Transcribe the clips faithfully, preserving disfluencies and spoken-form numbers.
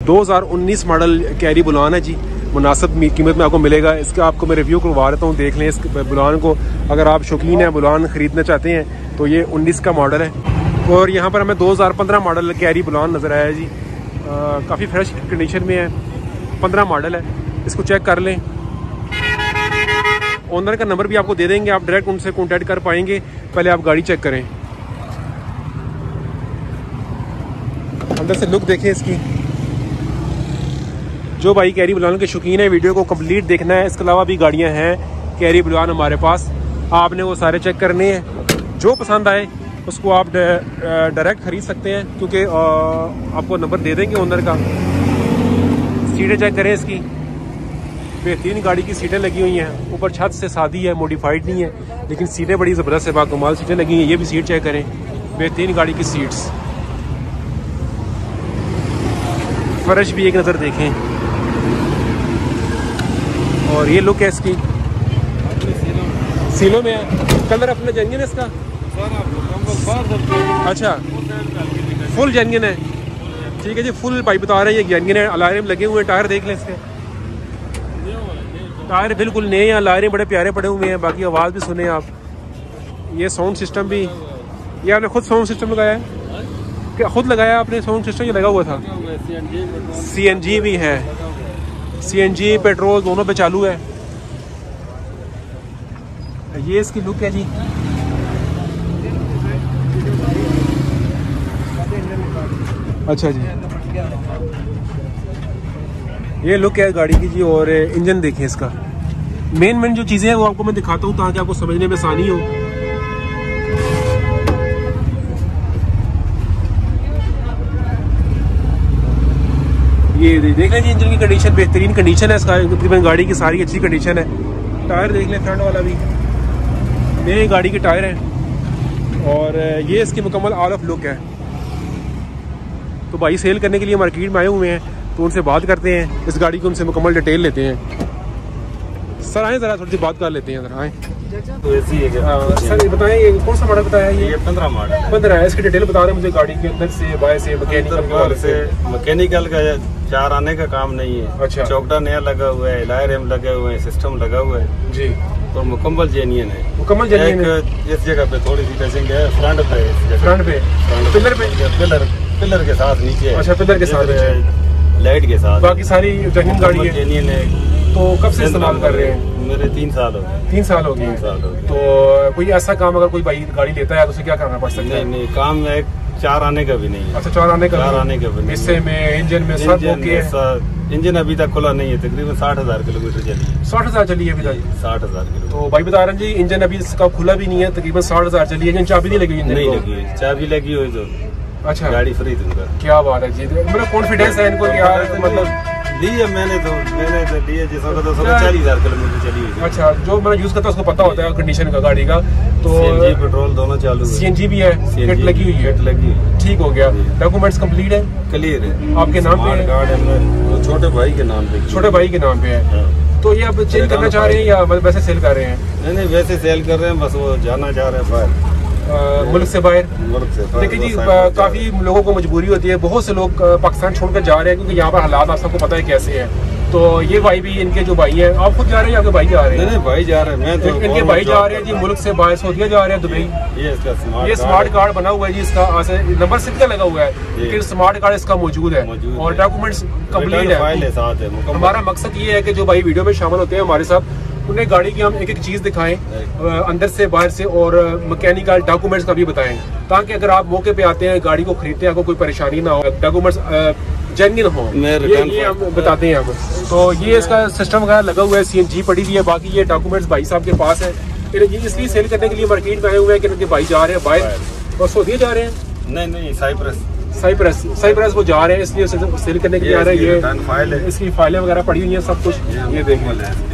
दो हज़ार उन्नीस मॉडल कैरी बुलान है जी, मुनासिब कीमत में आपको मिलेगा। इसका आपको मैं रिव्यू करवा देता हूँ, देख लें इस बुलान को। अगर आप शौकीन हैं बुलान ख़रीदना चाहते हैं तो ये उन्नीस का मॉडल है। और यहाँ पर हमें दो हज़ार पंद्रह मॉडल कैरी बुलान नज़र आया जी, काफ़ी फ्रेश कंडीशन में है, पंद्रह मॉडल है। इसको चेक कर लें, ओनर का नंबर भी आपको दे देंगे, आप डायरेक्ट उनसे कॉन्टैक्ट कर पाएंगे। पहले आप गाड़ी चेक करें, अंदर से लुक देखें इसकी। जो भाई कैरी बुलान के शौकीन है वीडियो को कंप्लीट देखना है। इसके अलावा भी गाड़ियां हैं कैरी बुलान हमारे पास, आपने वो सारे चेक करने हैं। जो पसंद आए उसको आप डायरेक्ट ख़रीद सकते हैं, क्योंकि आपको नंबर दे देंगे ओनर का। सीटें चेक करें इसकी, बेहतरीन गाड़ी की सीटें लगी हुई हैं। ऊपर छत से सादी है, मॉडिफाइड नहीं है, लेकिन सीटें बड़ी ज़बरदस्त है, बाकमाल सीटें लगी हुई हैं। ये भी सीट चेक करें, बेहतरीन गाड़ी की सीट्स। फर्श भी एक नज़र देखें, और ये लुक है इसकी, सीलों में है। कलर अपना जेन्युइन है इसका, अच्छा फुल जेन्युइन है, ठीक है जी। फुल भाई बता रहे हैं ये जेन्युइन है। अलार्म लगे हुए हैं, टायर देख लें इसके, टायर बिल्कुल नए हैं, अलार्म बड़े प्यारे पड़े हुए हैं। बाकी आवाज़ भी सुने आप। ये साउंड सिस्टम भी, ये आपने खुद साउंड सिस्टम लगाया है क्या? खुद लगाया आपने साउंड सिस्टम? ये लगा हुआ था। सी एन जी भी है, सी एन जी पेट्रोल दोनों पे चालू है। ये इसकी लुक है जी, अच्छा जी, ये लुक है गाड़ी की जी। और इंजन देखें इसका। मेन मेन जो चीज़ें हैं वो आपको मैं दिखाता हूँ ताकि आपको समझने में आसानी हो। ये देख लें जी, इंजन की कंडीशन बेहतरीन कंडीशन है इसका, तकरीबन गाड़ी की सारी अच्छी कंडीशन है। टायर देख लें, फ्रंट वाला भी नए गाड़ी के टायर हैं। और ये इसकी मुकम्मल ऑल ऑफ लुक है। तो भाई सेल करने के लिए मार्केट में आए हुए हैं, तो उनसे बात करते हैं इस गाड़ी की, उनसे मुकम्मल डिटेल लेते हैं। सर आए ज़रा थोड़ी सी बात कर लेते हैं, ज़रा आए। तो ऐसी है सर ये बताएं, ये कौन सा मॉडल बताया? ये पंद्रह मॉडल पंद्रह है। इसकी डिटेल बता रहे हैं मुझे गाड़ी के अंदर से, बाहर से, मैकेनिकल से। मैकेनिकल का चार आने का काम नहीं है। अच्छा, चौकड़ा नया लगा हुआ है, लायर लगे हुए हैं, सिस्टम लगा हुआ है जी, तो मुकम्मल जेन्युइन है। मुकम्मल जेन्युइन है। इस जगह पे थोड़ी सी टचिंग है, फ्रंट पे, फ्रंट पे पिलर पे, पिलर पिलर के साथ नीचे। अच्छा, पिलर के साथ, लाइट के साथ, बाकी सारी जेन्युइन गाड़ी है। जेन्युइन है। तो कब से इस्तेमाल कर रहे हैं? मेरे तीन साल हो गए। तीन साल हो गए। तीन साल हो गए। तो कोई ऐसा काम अगर कोई भाई गाड़ी लेता है तो उसे क्या करना पड़ सकता है? नहीं नहीं, काम में चार आने का भी नहीं है। अच्छा, चार आने का चार आने का भी नहीं। हिस्से में इंजन में सब ओके। इंजन अभी तक खुला नहीं है, तकरीबन साठ हजार किलोमीटर चली है। साठ हजार चली है अभी तक? साठ हजार किलोमीटर। तो भाई बता रहे हैं जी, इंजन अभी इसका खुला भी नहीं है, तकरीबन साठ हजार चली है। इंजन चाबी नहीं लगी? नहीं लगी है, चाबी लगी हुई तो अच्छा गाड़ी फ्री दूंगा। क्या बात है जी, मेरा कॉन्फिडेंस है इनको कि यार मतलब लिए मैंने तो मैंने तो लिए जिसका तो चालीस हजार किलोमीटर चली हुई। अच्छा, जो मैं यूज करता है उसको पता होता है कंडीशन का गाड़ी का। तो सीएनजी पेट्रोल दोनों चालू है। सीएनजी भी है, किट लगी हुई है। किट लगी है, ठीक हो गया। डॉक्यूमेंट्स कंप्लीट है, क्लियर है, आपके नाम पे है? कार्ड है छोटे भाई के नाम पे। छोटे भाई के नाम पे है। तो ये आप चेंज करना चाह रहे हैं या वैसे सेल कर रहे हैं? नहीं नहीं, वैसे सेल कर रहे हैं, बस वो जाना चाह रहे हैं बाहर, मुल्क से बाहर। मुल्क से। देखिए जी, काफी लोगों को मजबूरी होती है, बहुत से लोग पाकिस्तान छोड़कर जा रहे हैं क्योंकि यहाँ पर हालात आप सबको पता है कैसे है। तो ये भाई भी, इनके जो भाई हैं, आप खुद जा रहे हैं या आपके भाई जा रहे हैं? नहीं नहीं, भाई जा रहे हैं। मैं तो इनके भाई जा रहे हैं जी, मुल्क से बाहर सऊदीया जा रहे हैं, दुबई। ये इसका स्मार्ट ये स्मार्ट कार्ड बना हुआ है जी, इसका नंबर सिक्स का लगा हुआ है, लेकिन स्मार्ट कार्ड इसका मौजूद है और डॉक्यूमेंट्स कंप्लीट है। हमारा मकसद ये है कि जो भाई वीडियो में शामिल होते हैं हमारे साथ, उन्हें गाड़ी की हम एक एक चीज दिखाएं, अंदर से बाहर से, और मैकेनिकल डॉक्यूमेंट्स का भी बताएं, ताकि अगर आप मौके पे आते हैं गाड़ी को खरीदते हैं आपको कोई परेशानी ना हो, डॉक्यूमेंट्स जेन्युइन हो, ये, ये हम बताते हैं हम। तो ये इसका सिस्टम वगैरह लगा हुआ है, सीएनजी पड़ी हुई है, बाकी ये डॉक्यूमेंट्स भाई साहब के पास है। ये इसलिए सेल करने के लिए मार्केट में आए हुए हैं कि उनके भाई जा रहे हैं बाहर, और सऊदीया जा रहे हैं। नहीं नहीं, साइप्रस साइप्रस साइप्रस वो जा रहे हैं, इसलिए सेल करने के लिए आ रहे हैं। ये इसकी फाइलें वगैरह पड़ी हुई हैं, सब कुछ ये देखिए,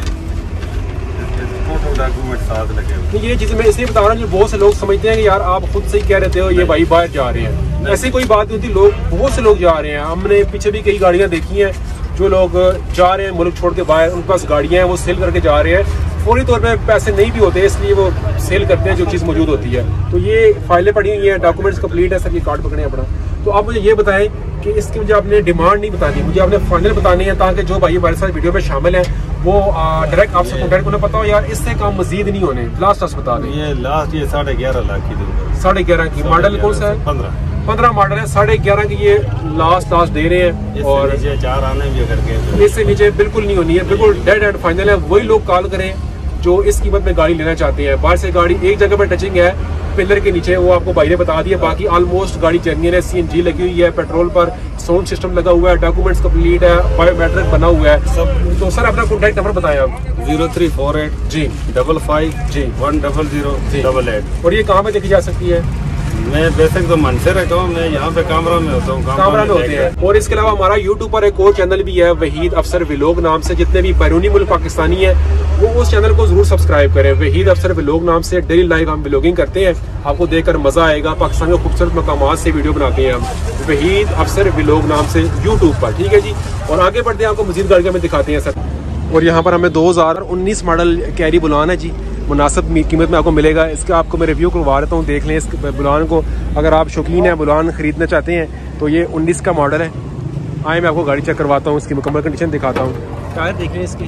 डॉक्यूमेंट साथ लगे हुए। ये चीज़ें मैं इसलिए बता रहा हूँ, जो बहुत से लोग समझते हैं कि यार आप खुद से ही कह रहे हो ये भाई बाहर जा रहे हैं, ऐसी कोई बात नहीं होती। लोग, बहुत से लोग जा रहे हैं, हमने पीछे भी कई गाड़ियाँ देखी हैं, जो लोग जा रहे हैं मुल्क छोड़ के बाहर, उनके पास गाड़ियाँ हैं, वो सेल करके जा रहे हैं, फौरी तौर पे पैसे नहीं भी होते, इसलिए वो सेल करते हैं जो चीज़ मौजूद होती है। तो ये फाइलें पड़ी हुई हैं, डॉक्यूमेंट्स कंप्लीट है। सर ये कार्ड पकड़े अपना, तो आप मुझे ये बताएं कि इसकी मुझे आपने डिमांड नहीं बतानी, मुझे आपने फाइनल बतानी है, ताकि जो भाई हमारे साथ वीडियो में शामिल है वो डायरेक्ट आपसे कॉन्टैक्ट करना पता हो यार इससे काम मजीद नहीं होने। लास्ट लास्ट बता दें। ये लास्ट ये साढ़े ग्यारह लाख की, साढ़े ग्यारह की मॉडल कौन सा है? पंद्रह पंद्रह मॉडल है, साढ़े ग्यारह की ये लास्ट लास्ट दे रहे हैं। और चार आने भी करके इससे नीचे बिल्कुल नहीं होनी है, बिल्कुल डेड एंड फाइनल है। वही लोग कॉल करें जो इस कीमत में गाड़ी लेना चाहते हैं। बाहर से गाड़ी एक जगह पर टचिंग है पिलर के नीचे, वो आपको भाई ने बता दिया। बाकी ऑलमोस्ट गाड़ी जेन्युइन है, सीएनजी लगी हुई है, पेट्रोल पर साउंड सिस्टम लगा हुआ है, डॉक्यूमेंट्स कंप्लीट है, बायोमेट्रिक बना हुआ है सब। तो सर अपना कॉन्टैक्ट नंबर बताएं आप। Zero three four eight G double five G one double zero double eight. और ये कहाँ पे देखी जा सकती है? मैं वैसे तो मन से रहता हूँ, मैं यहाँ पे कैमरा में होता हूँ, कैमरा में होते हैं। और इसके अलावा हमारा यूट्यूब पर एक और चैनल भी है वहीद अफसर व्लॉग नाम से। जितने भी बैरूनी मुल्क पाकिस्तानी है वो उस चैनल को जरूर सब्सक्राइब करें। वहीद अफसर व्लॉग नाम से डेली लाइव हम व्लॉगिंग करते हैं, आपको देखकर मजा आएगा। पाकिस्तान के खूबसूरत मकामात से वीडियो बनाते हैं हम, वहीद अफसर व्लॉग नाम से यूट्यूब पर, ठीक है जी। और आगे बढ़ते हैं, आपको मजीद गाड़ियाँ में दिखाते हैं सर। और यहाँ पर हमें दो हजार उन्नीस मॉडल कैरी बुलान है जी, मुनासिब कीमत में आपको मिलेगा। इसका आपको मैं रिव्यू करवा देता हूँ, देख लें इस बुलान को। अगर आप शौकीन हैं बुलान खरीदना चाहते हैं तो ये उन्नीस का मॉडल है। आए मैं आपको गाड़ी चेक करवाता हूँ, इसकी मुकम्मल कंडीशन दिखाता हूँ। टायर देख लें इसकी,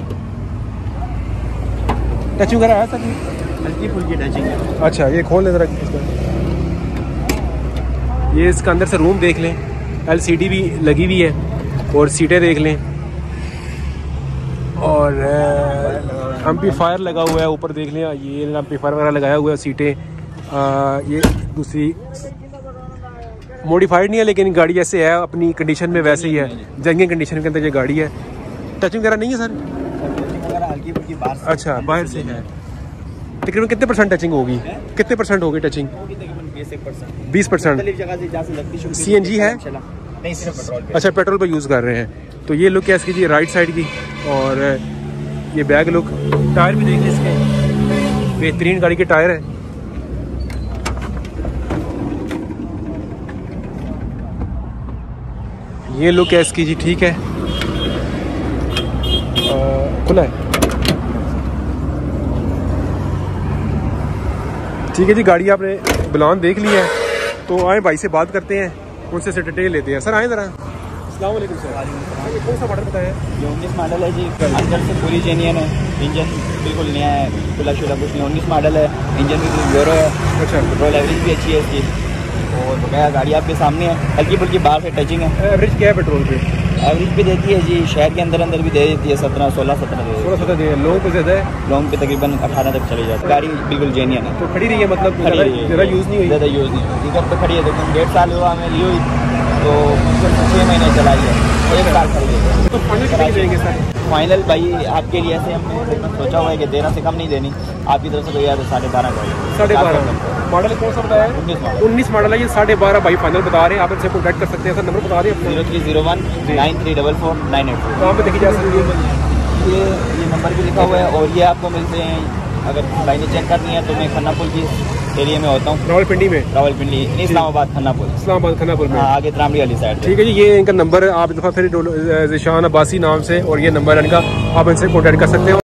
टचिंग वगैरह है सर? हल्की फुल्की टचिंग है। अच्छा ये खोल ले जरा इसका। ये इसका अंदर से रूम देख लें, एलसीडी भी लगी हुई है और सीटें देख लें। और एम्पलीफायर लगा हुआ है ऊपर देख लें, ये एम्पलीफायर वगैरह लगाया हुआ है। सीटें ये दूसरी मॉडिफाइड नहीं है, लेकिन गाड़ी ऐसे है अपनी कंडीशन में वैसे ही है, जंगे कंडीशन के अंदर ये गाड़ी है। टचिंग वगैरह नहीं है सर? हल्की फुल्की बाहर। अच्छा बाहर से है। तकरीबन कितने परसेंट टचिंग होगी? कितने परसेंट होगी टचिंग? बीस परसेंट। सी एन जी है? नहीं, सिर्फ पेट्रोल पे। अच्छा पेट्रोल पे यूज़ कर रहे हैं। तो ये लुक है इसकी जी राइट साइड की, और ये बैक लुक। टायर भी देख लें इसके, बेहतरीन गाड़ी के टायर है। ये लुक है इसकी जी, ठीक है। खुला है, ठीक है जी। गाड़ी आपने बुलान देख ली है, तो आए भाई से बात करते हैं, उनसे से डिटेल लेते हैं। सर आए ज़रा। अस्सलाम वालेकुम सर। ये कौन सा मॉडल बताया? ये उन्नीस मॉडल है जी, अंदर से पूरी जेन्युइन है, इंजन बिल्कुल नया है, खुला शुला कुछ नहीं। उन्नीस मॉडल है, इंजन भी यूरो है। अच्छा, पेट्रोल एवरेज भी अच्छी है इसकी, और बकाया गाड़ी आपके सामने है। हल्की फुल्की बाहर से टचिंग है। एवरेज क्या है पेट्रोल पे? एवरेज भी देती है जी, शहर के अंदर अंदर भी दे देती है सत्रह सोलह सत्रह दे सोलह सत्रह दे। लोगों पे ज़्यादा है, लॉन्ग पे तकरीबन अठारह तक चली जाती है। गाड़ी बिल्कुल जेन्युइन है। तो खड़ी रही है, मतलब खड़ी रही है, ज़्यादा यूज़ नहीं हुई? ज़्यादा यूज़ नहीं हुई। घर पे खड़ी है, तो डेढ़ साल हुआ हमें ली हुई, तो छः महीने चलाई है, एक साल खड़ी है। तो फाइनल कितनी देंगे सर? फाइनल भाई आपके लिए ऐसे हमने सोचा हुआ है कि तेरह से कम नहीं देनी, आपकी तरफ से तो यार साढ़े बारह का। साढ़े बारह मॉडल कौन सा बताया? उन्नीस मॉडल। उन्नीस मॉडल है ये, साढ़े बारह भाई फाइनल बता रहे हैं। आप इनसे कॉन्टैक्ट कर सकते हैं। सर नंबर बता दें अपना। Zero three zero one nine three double four nine eight four. कहाँ पे देखी जा सकती है? ये ये नंबर भी लिखा हुआ है, और ये आपको मिलते हैं, अगर भाई ने चेक करनी है तो मैं खन्ना पुल की एरिया में होता हूँ। रावलपिंडी में? रावलपिंडी इस्लामाबाद खन्ना पुल। इस्लामाबाद खन्ना पुल में, हाँ, आगे त्रामड़ी वाली साइड। ठीक है जी। ये इनका नंबर है, आप दफ़ा फिर ज़िशान अब्बासी नाम से, और ये नंबर है इनका, आप इनसे कॉन्टैक्ट कर सकते हो।